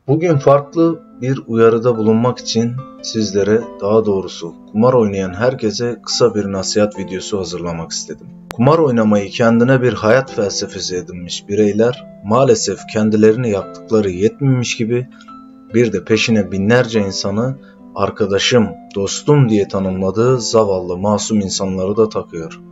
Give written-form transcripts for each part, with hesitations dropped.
Bugün farklı bir uyarıda bulunmak için sizlere, daha doğrusu kumar oynayan herkese kısa bir nasihat videosu hazırlamak istedim. Kumar oynamayı kendine bir hayat felsefesi edinmiş bireyler maalesef kendilerini yaptıkları yetmemiş gibi bir de peşine binlerce insanı arkadaşım, dostum diye tanımladığı zavallı masum insanları da takıyor.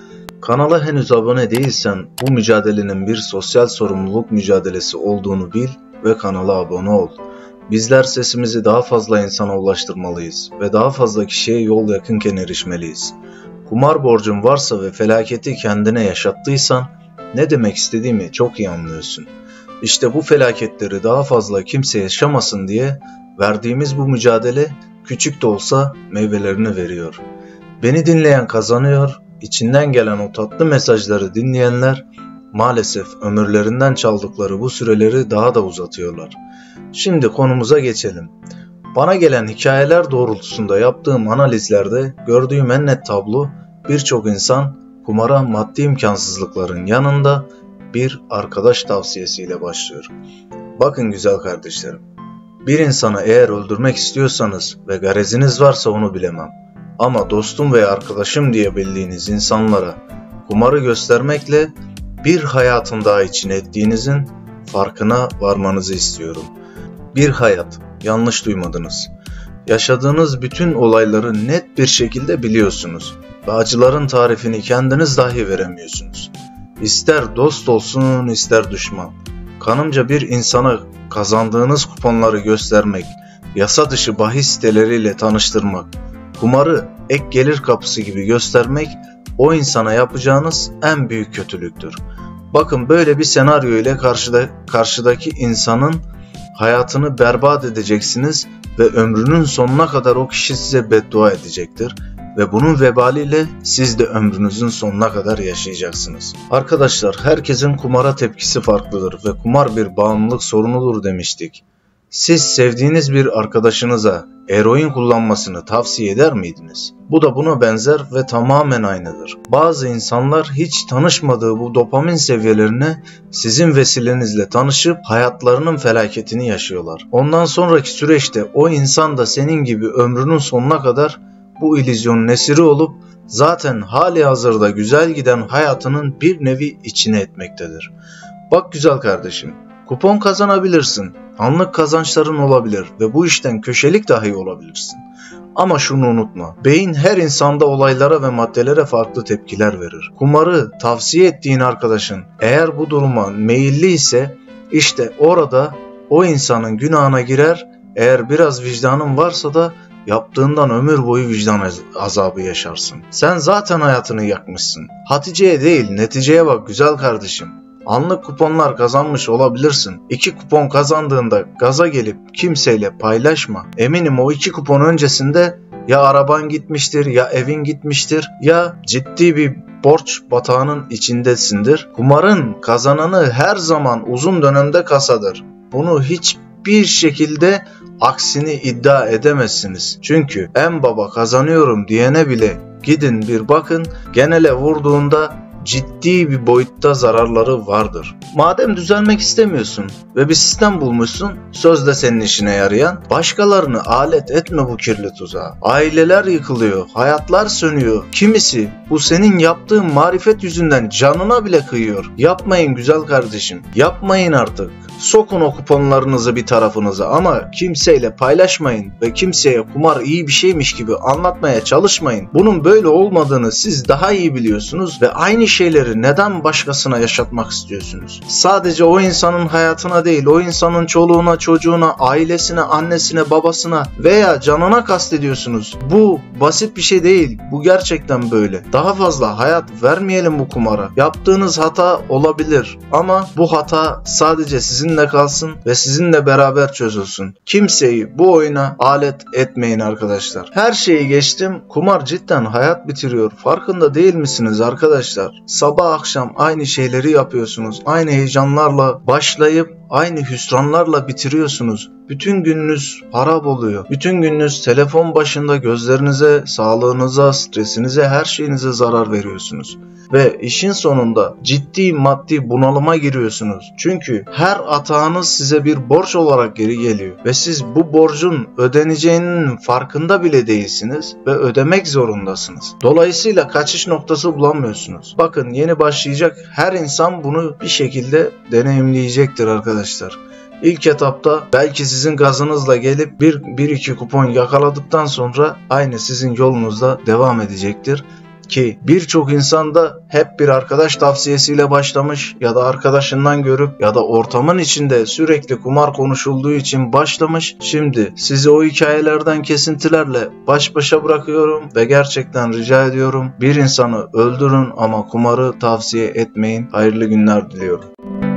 Kanala henüz abone değilsen bu mücadelenin bir sosyal sorumluluk mücadelesi olduğunu bil ve kanala abone ol. Bizler sesimizi daha fazla insana ulaştırmalıyız ve daha fazla kişiye yol yakınken erişmeliyiz. Kumar borcun varsa ve felaketi kendine yaşattıysan ne demek istediğimi çok iyi anlıyorsun. İşte bu felaketleri daha fazla kimse yaşamasın diye verdiğimiz bu mücadele küçük de olsa meyvelerini veriyor. Beni dinleyen kazanıyor, içinden gelen o tatlı mesajları dinleyenler maalesef ömürlerinden çaldıkları bu süreleri daha da uzatıyorlar. Şimdi konumuza geçelim. Bana gelen hikayeler doğrultusunda yaptığım analizlerde gördüğüm en net tablo birçok insan kumara maddi imkansızlıkların yanında bir arkadaş tavsiyesiyle başlıyor. Bakın güzel kardeşlerim, bir insanı eğer öldürmek istiyorsanız ve gareziniz varsa onu bilemem. Ama dostum veya arkadaşım diye bildiğiniz insanlara kumarı göstermekle bir hayatın daha içine ettiğinizin farkına varmanızı istiyorum. Bir hayat, yanlış duymadınız. Yaşadığınız bütün olayları net bir şekilde biliyorsunuz ve acıların tarifini kendiniz dahi veremiyorsunuz. İster dost olsun ister düşman. Kanımca bir insana kazandığınız kuponları göstermek, yasa dışı bahis siteleriyle tanıştırmak, kumarı ek gelir kapısı gibi göstermek o insana yapacağınız en büyük kötülüktür. Bakın böyle bir senaryo ile karşıdaki insanın hayatını berbat edeceksiniz ve ömrünün sonuna kadar o kişi size beddua edecektir ve bunun vebaliyle siz de ömrünüzün sonuna kadar yaşayacaksınız. Arkadaşlar, herkesin kumara tepkisi farklıdır ve kumar bir bağımlılık sorunudur demiştik. Siz sevdiğiniz bir arkadaşınıza eroin kullanmasını tavsiye eder miydiniz? Bu da buna benzer ve tamamen aynıdır. Bazı insanlar hiç tanışmadığı bu dopamin seviyelerine sizin vesilenizle tanışıp hayatlarının felaketini yaşıyorlar. Ondan sonraki süreçte o insan da senin gibi ömrünün sonuna kadar bu illüzyonun esiri olup zaten hali hazırda güzel giden hayatının bir nevi içine etmektedir. Bak güzel kardeşim, kupon kazanabilirsin, anlık kazançların olabilir ve bu işten köşelik dahi olabilirsin. Ama şunu unutma, beyin her insanda olaylara ve maddelere farklı tepkiler verir. Kumarı tavsiye ettiğin arkadaşın eğer bu duruma meyilli ise işte orada o insanın günahına girer, eğer biraz vicdanın varsa da yaptığından ömür boyu vicdan azabı yaşarsın. Sen zaten hayatını yakmışsın. Hatice'ye değil neticeye bak güzel kardeşim. Anlık kuponlar kazanmış olabilirsin. 2 kupon kazandığında gaza gelip kimseyle paylaşma. Eminim o 2 kupon öncesinde ya araban gitmiştir, ya evin gitmiştir, ya ciddi bir borç batağının içindesindir. Kumarın kazananı her zaman uzun dönemde kasadır. Bunu hiçbir şekilde aksini iddia edemezsiniz. Çünkü en baba kazanıyorum diyene bile gidin bir bakın, genele vurduğunda ciddi bir boyutta zararları vardır. Madem düzelmek istemiyorsun ve bir sistem bulmuşsun, sözde senin işine yarayan, başkalarını alet etme bu kirli tuzağa. Aileler yıkılıyor, hayatlar sönüyor. Kimisi bu senin yaptığın marifet yüzünden canına bile kıyıyor. Yapmayın güzel kardeşim, yapmayın artık. Sokun o kuponlarınızı bir tarafınıza ama kimseyle paylaşmayın ve kimseye kumar iyi bir şeymiş gibi anlatmaya çalışmayın. Bunun böyle olmadığını siz daha iyi biliyorsunuz ve aynı şeyleri neden başkasına yaşatmak istiyorsunuz? Sadece o insanın hayatına değil, o insanın çoluğuna, çocuğuna, ailesine, annesine, babasına veya canına kastediyorsunuz. Bu basit bir şey değil. Bu gerçekten böyle. Daha fazla hayat vermeyelim bu kumara. Yaptığınız hata olabilir ama bu hata sadece sizinle kalsın ve sizinle beraber çözülsün. Kimseyi bu oyuna alet etmeyin arkadaşlar. Her şeyi geçtim. Kumar cidden hayat bitiriyor. Farkında değil misiniz arkadaşlar? Sabah akşam aynı şeyleri yapıyorsunuz. Aynı heyecanlarla başlayıp aynı hüsranlarla bitiriyorsunuz. Bütün gününüz harap oluyor. Bütün gününüz telefon başında gözlerinize, sağlığınıza, stresinize, her şeyinize zarar veriyorsunuz. Ve işin sonunda ciddi maddi bunalıma giriyorsunuz. Çünkü her atağınız size bir borç olarak geri geliyor. Ve siz bu borcun ödeneceğinin farkında bile değilsiniz ve ödemek zorundasınız. Dolayısıyla kaçış noktası bulamıyorsunuz. Bakın, yeni başlayacak her insan bunu bir şekilde deneyimleyecektir arkadaşlar. İlk etapta belki sizin gazınızla gelip bir iki kupon yakaladıktan sonra aynı sizin yolunuzda devam edecektir. Ki birçok insan da hep bir arkadaş tavsiyesiyle başlamış ya da arkadaşından görüp ya da ortamın içinde sürekli kumar konuşulduğu için başlamış. Şimdi sizi o hikayelerden kesintilerle baş başa bırakıyorum ve gerçekten rica ediyorum, bir insanı öldürün ama kumarı tavsiye etmeyin. Hayırlı günler diliyorum.